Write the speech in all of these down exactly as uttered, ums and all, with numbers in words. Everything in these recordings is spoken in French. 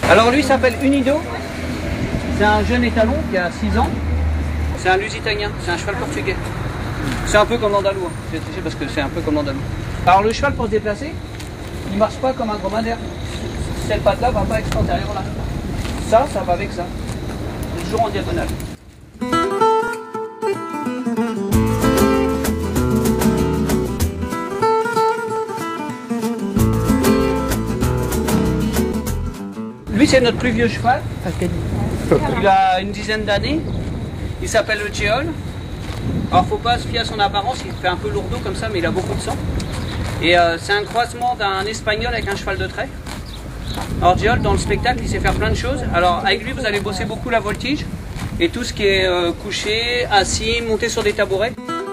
Alors lui s'appelle Unido, c'est un jeune étalon qui a six ans, c'est un Lusitanien, c'est un cheval portugais. C'est un peu comme l'andalou, hein. J'ai triché parce que c'est un peu comme l'andalou. Alors le cheval pour se déplacer, il ne marche pas comme un dromadaire. Cette patte-là va pas avec cette antérieure-là. Ça, ça va avec ça. C'est toujours en diagonale. Lui, c'est notre plus vieux cheval. Il a une dizaine d'années. Il s'appelle le Djeol. Alors, faut pas se fier à son apparence. Il fait un peu lourdeau comme ça, mais il a beaucoup de sang. Et euh, c'est un croisement d'un espagnol avec un cheval de trait. Alors, Djeol, dans le spectacle, il sait faire plein de choses. Alors, avec lui, vous allez bosser beaucoup la voltige et tout ce qui est euh, couché, assis, monter sur des tabourets.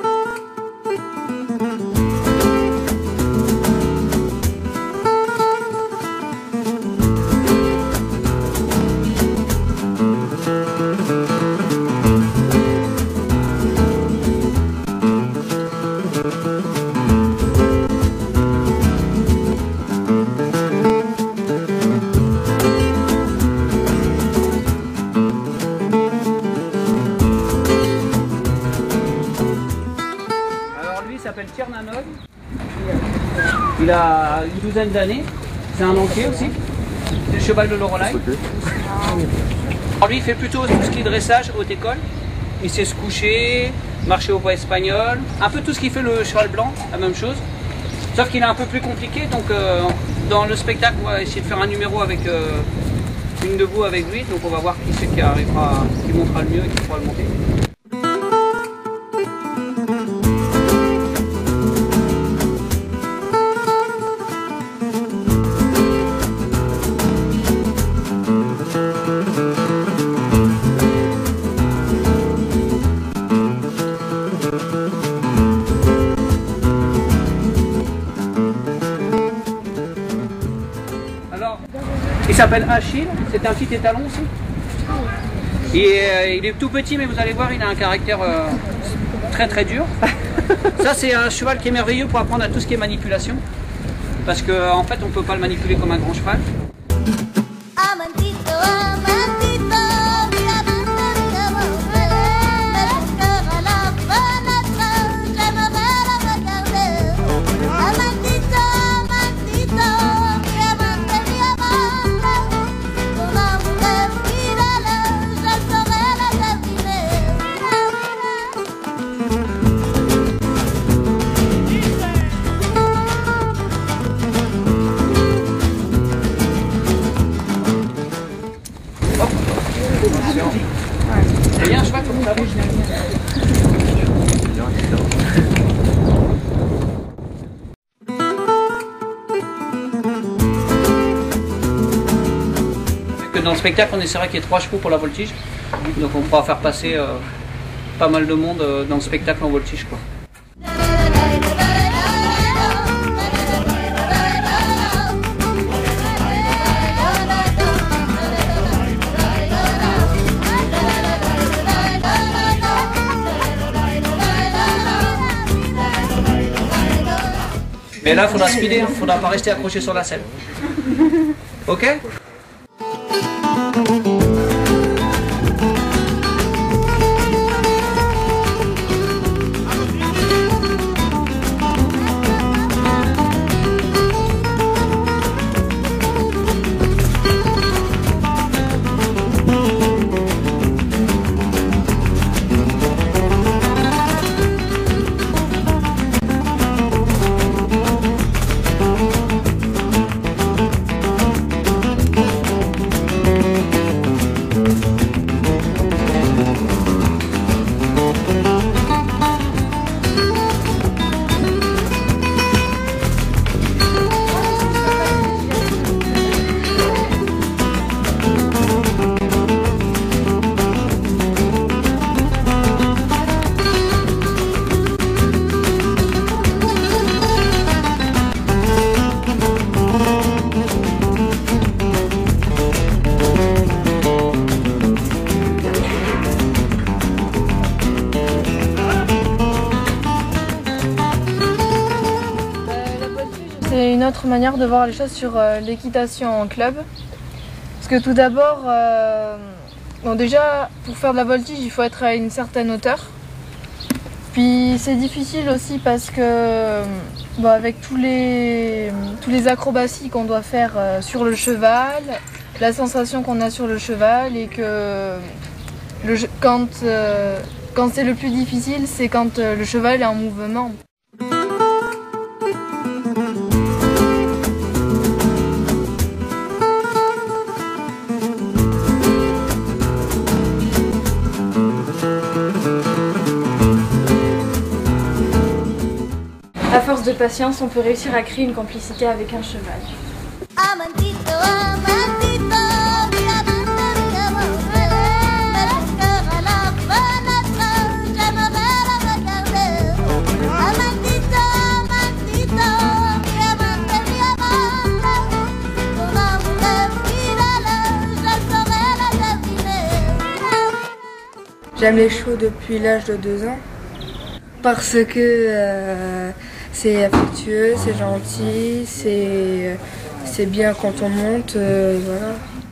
Il s'appelle Tiernanog, il a une douzaine d'années, c'est un entier aussi, c'est le cheval de Lorelai. Alors lui il fait plutôt tout ce qui est dressage, haute école, il sait se coucher, marcher au pas espagnol, un peu tout ce qui fait le cheval blanc, la même chose, sauf qu'il est un peu plus compliqué, donc euh, dans le spectacle on va essayer de faire un numéro avec euh, une debout avec lui, donc on va voir qui c'est qui arrivera, qui montera le mieux et qui pourra le monter. Il s'appelle Achille, c'est un petit étalon aussi. Et, euh, il est tout petit, mais vous allez voir, il a un caractère euh, très très dur. Ça, c'est un cheval qui est merveilleux pour apprendre à tout ce qui est manipulation. Parce qu'en en fait, on ne peut pas le manipuler comme un grand cheval. C'est bien un cheval comme ça. Dans le spectacle, on essaiera qu'il y ait trois chevaux pour la voltige. Donc on pourra faire passer euh, pas mal de monde euh, dans le spectacle en voltige, quoi. Mais là, il faudra speeder, il ne faudra pas rester accroché sur la selle. Ok ? C'est une autre manière de voir les choses sur euh, l'équitation en club. Parce que tout d'abord, euh, bon déjà, pour faire de la voltige, il faut être à une certaine hauteur. Puis c'est difficile aussi parce que bon, avec tous les, tous les acrobaties qu'on doit faire euh, sur le cheval, la sensation qu'on a sur le cheval et que le, quand, euh, quand c'est le plus difficile, c'est quand euh, le cheval est en mouvement. À force de patience, on peut réussir à créer une complicité avec un cheval. J'aime les chevaux depuis l'âge de deux ans parce que euh, c'est affectueux, c'est gentil, c'est bien quand on monte, euh, voilà.